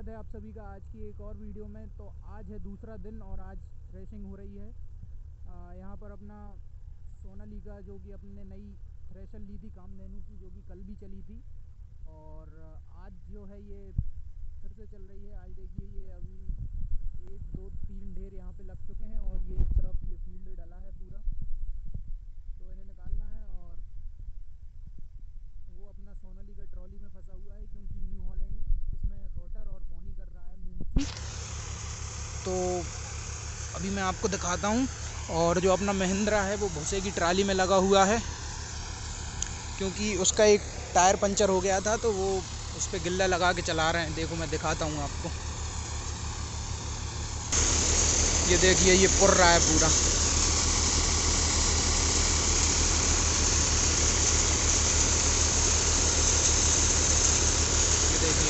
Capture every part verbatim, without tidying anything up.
स्वागत है आप सभी का आज की एक और वीडियो में। तो आज है दूसरा दिन और आज थ्रेशिंग हो रही है। यहाँ पर अपना सोनालिका जो कि अपने नई थ्रेशर ली थी कामधेनु की, जो कि कल भी चली थी और आज जो है ये फिर से चल रही है। आज देखिए ये अभी एक दो तीन ढेर यहाँ पे लग चुके हैं और ये एक तरफ ये फील्ड डला है पूरा, तो इन्हें निकालना है। और वो अपना सोनालिका ट्रॉली में फंसा हुआ है क्योंकि न्यू हॉलैंड इसमें रोटर और बोनी कर रहा है मूंग की। तो अभी मैं आपको दिखाता हूँ। और जो अपना महिंद्रा है वो भूसे की ट्राली में लगा हुआ है क्योंकि उसका एक टायर पंचर हो गया था, तो वो उस पर गिल्ला लगा के चला रहे हैं। देखो मैं दिखाता हूँ आपको, ये देखिए ये पुर रहा है पूरा। ये देखिए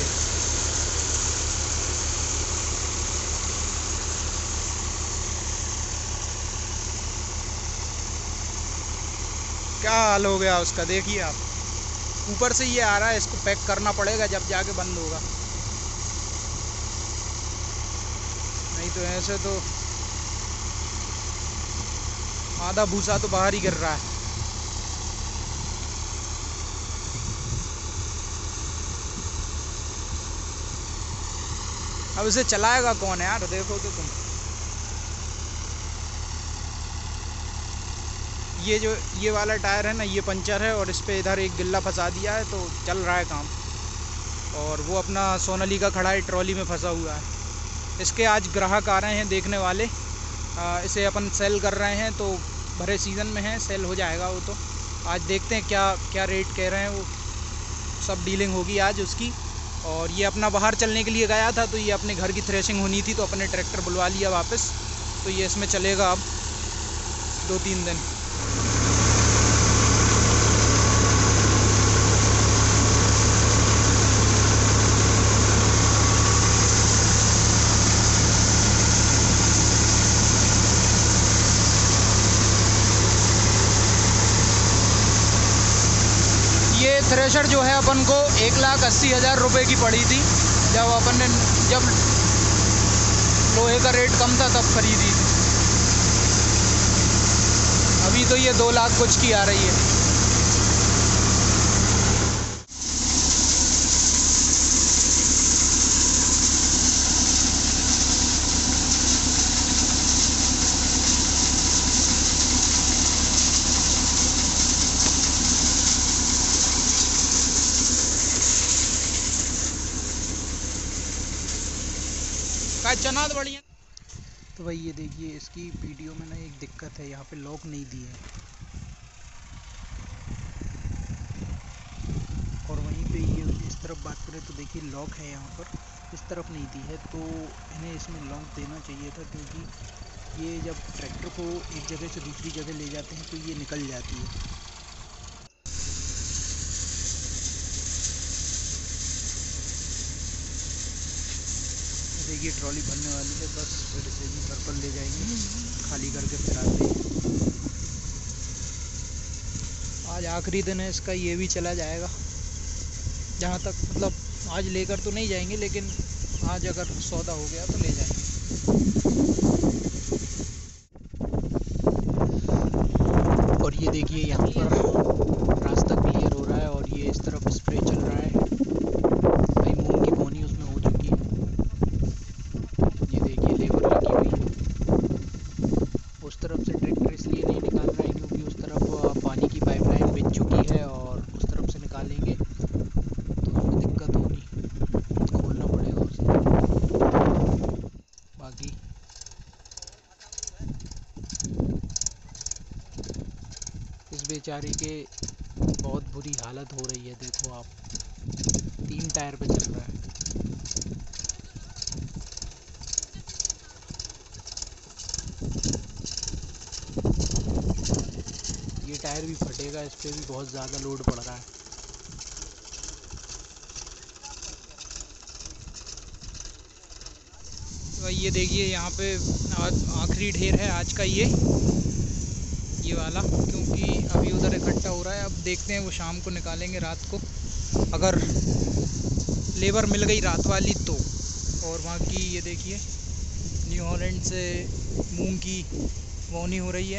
क्या हाल हो गया उसका, देखिए आप। ऊपर से ये आ रहा है, इसको पैक करना पड़ेगा जब जाके बंद होगा, नहीं तो ऐसे तो आधा भूसा तो बाहर ही गिर रहा है। अब इसे चलाएगा कौन है यार, देखो तो तुम। ये जो ये वाला टायर है ना, ये पंचर है और इस पे इधर एक गिल्ला फंसा दिया है, तो चल रहा है काम। और वो अपना सोनालिका खड़ा है, ट्रॉली में फंसा हुआ है। इसके आज ग्राहक आ रहे हैं देखने वाले। आ, इसे अपन सेल कर रहे हैं, तो भरे सीज़न में है, सेल हो जाएगा वो। तो आज देखते हैं क्या क्या रेट कह रहे हैं, वो सब डीलिंग होगी आज उसकी। और ये अपना बाहर चलने के लिए गया था, तो ये अपने घर की थ्रेशिंग होनी थी, तो अपने ट्रैक्टर बुलवा लिया वापस। तो ये इसमें चलेगा अब दो तीन दिन। ये थ्रेशर जो है अपन को एक लाख अस्सी हज़ार रुपये की पड़ी थी, जब अपन ने जब लोहे का रेट कम था तब खरीदी थी। अभी तो ये दो लाख कुछ की आ रही है। का चना बढ़िया। तो भाई ये देखिए इसकी वीडियो में ना एक दिक्कत है, यहाँ पे लॉक नहीं दी है। और वहीं पे ये इस तरफ बात करें तो देखिए लॉक है यहाँ पर, इस तरफ नहीं दी है। तो इन्हें इसमें लॉक देना चाहिए था, क्योंकि ये जब ट्रैक्टर को एक जगह से दूसरी जगह ले जाते हैं तो ये निकल जाती है। देखिए ट्रॉली भरने वाली है, बस फिर इसे भी घर पर ले जाएंगे, खाली करके फिर आते हैं। आज आखिरी दिन है इसका, ये भी चला जाएगा जहाँ तक, मतलब आज लेकर तो नहीं जाएंगे, लेकिन आज अगर सौदा हो गया तो ले जाएंगे। और ये देखिए यहाँ पर रास्ता क्लियर हो रहा है और ये इस तरफ स्प्रे चल रहा है। भाई मूंग की बोनी उसमें हो चुकी है। ये देखिए लेबर लगी हुई है। उस तरफ से ट्रैक्टर इसलिए नहीं निकाल रहे हैं क्योंकि उस तरफ पानी की पाइपलाइन बिछ चुकी है और उस तरफ से निकालेंगे तो उसमें दिक्कत होगी, खोलना पड़ेगा उसे। बाकी इस बेचारे के बहुत बुरी हालत हो रही है, देखो आप, तीन टायर पे चल रहा है। ये टायर भी फटेगा, इस पे भी बहुत ज़्यादा लोड पड़ रहा है। तो ये देखिए यहाँ पे आज आखिरी ढेर है आज का, ये ये वाला, क्योंकि अभी उधर इकट्ठा हो रहा है। अब देखते हैं, वो शाम को निकालेंगे रात को, अगर लेबर मिल गई रात वाली तो। और बाकी ये देखिए न्यू हॉलैंड से मूंग की बोनी हो रही है।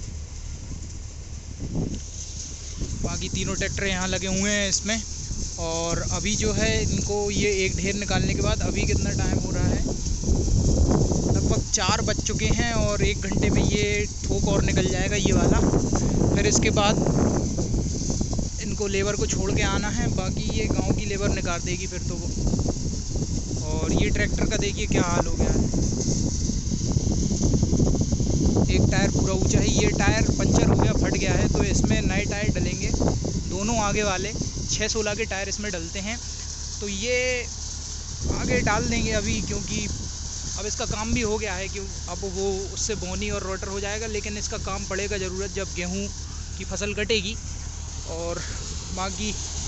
बाकी तीनों ट्रैक्टर यहाँ लगे हुए हैं इसमें। और अभी जो है इनको ये एक ढेर निकालने के बाद अभी कितना टाइम हो रहा है, लगभग चार बज चुके हैं और एक घंटे में ये थोक और निकल जाएगा ये वाला। फिर इसके बाद इनको लेबर को छोड़ के आना है, बाकी ये गांव की लेबर निकाल देगी फिर तो वो। और ये ट्रैक्टर का देखिए क्या हाल हो गया है, एक टायर पूरा ऊंचा है, ये टायर पंचर हो गया, फट गया है, तो इसमें नए टायर डलेंगे दोनों आगे वाले, छः सोलह के टायर इसमें डलते हैं। तो ये आगे डाल देंगे अभी, क्योंकि अब इसका काम भी हो गया है कि अब वो उससे बोनी और रोटर हो जाएगा, लेकिन इसका काम पड़ेगा ज़रूरत जब गेहूं की फसल कटेगी। और बाकी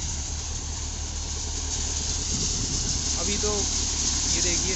अभी तो ये देखिए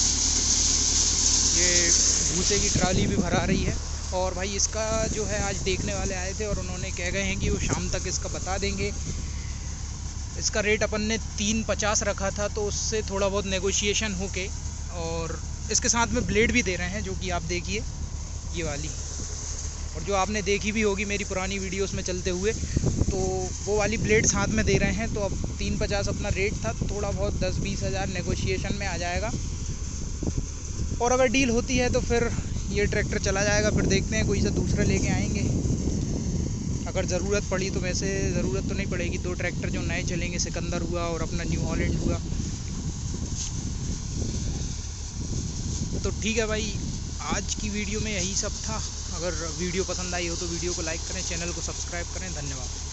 ये भूसे की ट्राली भी भरा रही है। और भाई इसका जो है आज देखने वाले आए थे और उन्होंने कह गए हैं कि वो शाम तक इसका बता देंगे। इसका रेट अपन ने तीन पचास रखा था, तो उससे थोड़ा बहुत नेगोशिएशन हो के, और इसके साथ में ब्लेड भी दे रहे हैं जो कि आप देखिए ये वाली, और जो आपने देखी भी होगी मेरी पुरानी वीडियोस में चलते हुए, तो वो वाली ब्लेड साथ में दे रहे हैं। तो अब तीन पचास अपना रेट था, थोड़ा बहुत दस बीस हज़ार नेगोशिएशन में आ जाएगा। और अगर डील होती है तो फिर ये ट्रैक्टर चला जाएगा, फिर देखते हैं कोई सा दूसरा लेके आएंगे अगर ज़रूरत पड़ी तो। वैसे ज़रूरत तो नहीं पड़ेगी, दो ट्रैक्टर जो नए चलेंगे, सिकंदर हुआ और अपना न्यू हॉलैंड हुआ। तो ठीक है भाई, आज की वीडियो में यही सब था। अगर वीडियो पसंद आई हो तो वीडियो को लाइक करें, चैनल को सब्सक्राइब करें। धन्यवाद।